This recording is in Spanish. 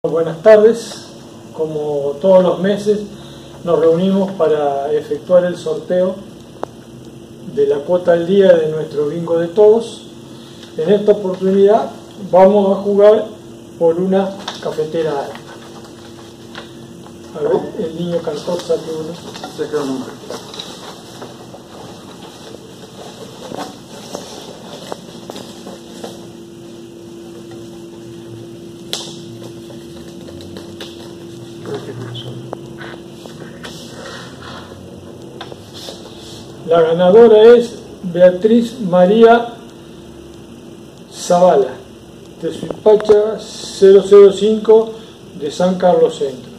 Buenas tardes, como todos los meses nos reunimos para efectuar el sorteo de la cuota al día de nuestro bingo de todos. En esta oportunidad vamos a jugar por una cafetera Alma. A ver, el niño cantor saque uno. Saca un número. La ganadora es Beatriz María Zavala, de Suipacha 005 de San Carlos Centro.